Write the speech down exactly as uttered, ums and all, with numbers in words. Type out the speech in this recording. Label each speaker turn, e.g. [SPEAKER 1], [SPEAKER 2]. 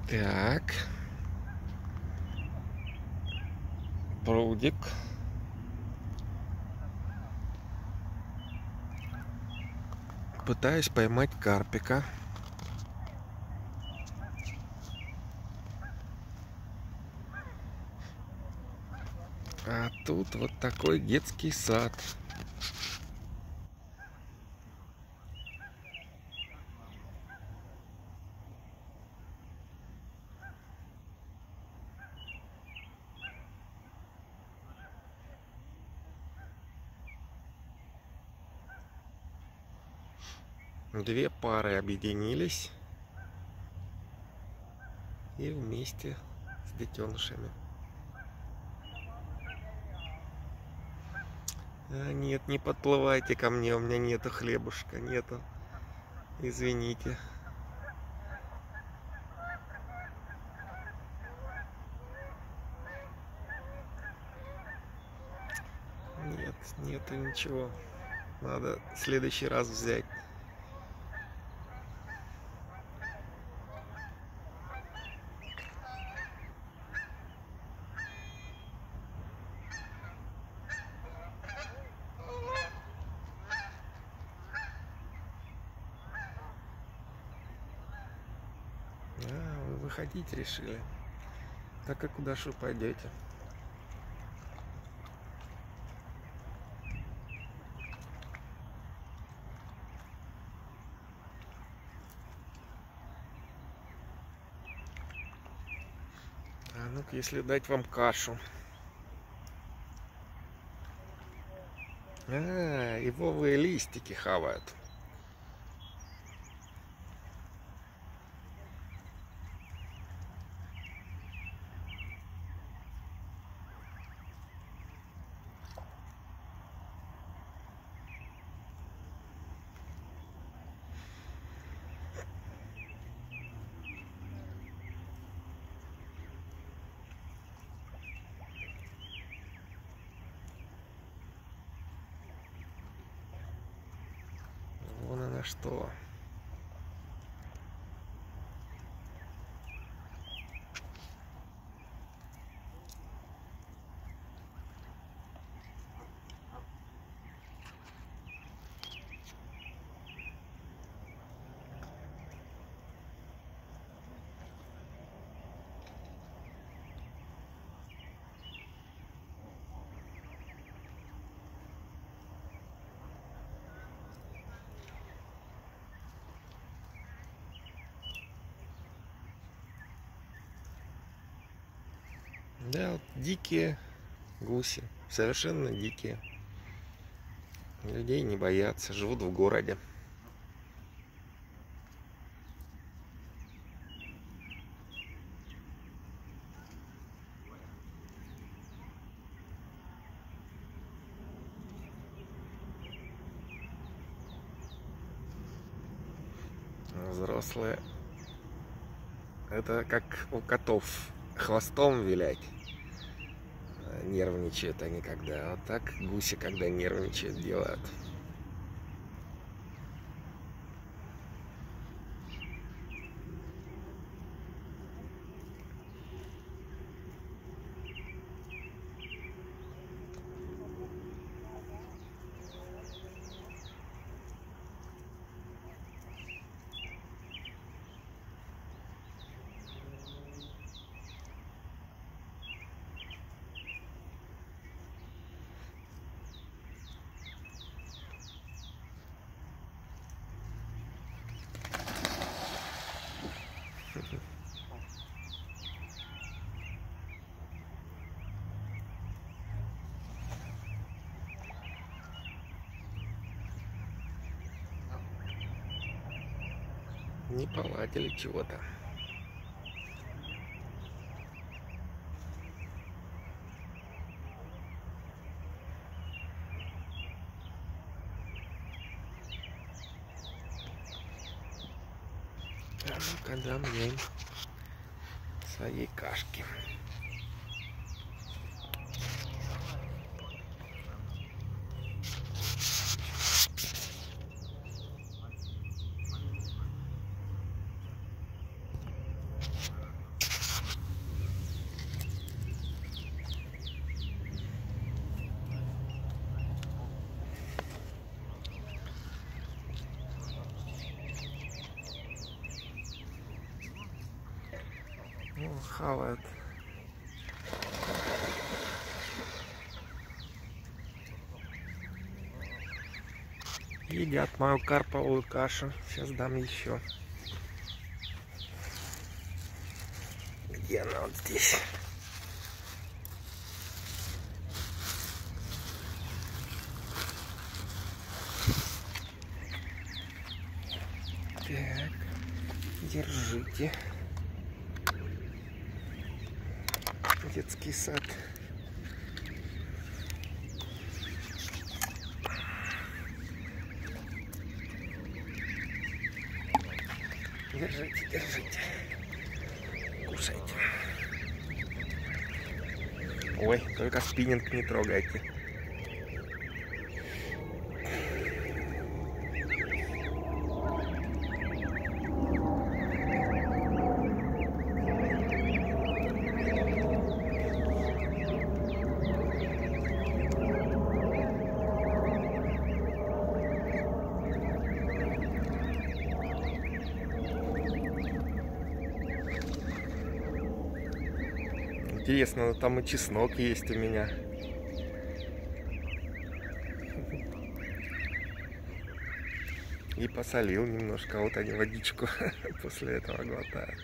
[SPEAKER 1] Так. Прудик. Пытаюсь поймать карпика. А тут вот такой детский сад. Две пары объединились и вместе с детенышами. А, нет, не подплывайте ко мне, у меня нету хлебушка, нету. Извините. Нет, нету ничего. Надо в следующий раз взять. А, вы выходить решили. Так, а куда же вы пойдете? А ну-ка, если дать вам кашу. А, ивовые листики хавают. Вон она что. Да, вот дикие гуси, совершенно дикие. Людей не боятся, живут в городе. Взрослые. Это как у котов хвостом вилять. Нервничают они когда. Вот так гуси, когда нервничают, делают. Не поладили чего-то. А ну-ка дам я им своей кашки. Ну, хавают. Едят мою карповую кашу. Сейчас дам еще. Где она? Вот здесь. Так, держите. Детский сад. Держите, держите. Кушайте. Ой, только спиннинг не трогайте. Интересно, но там и чеснок есть у меня. И посолил немножко, вот они водичку после этого глотают.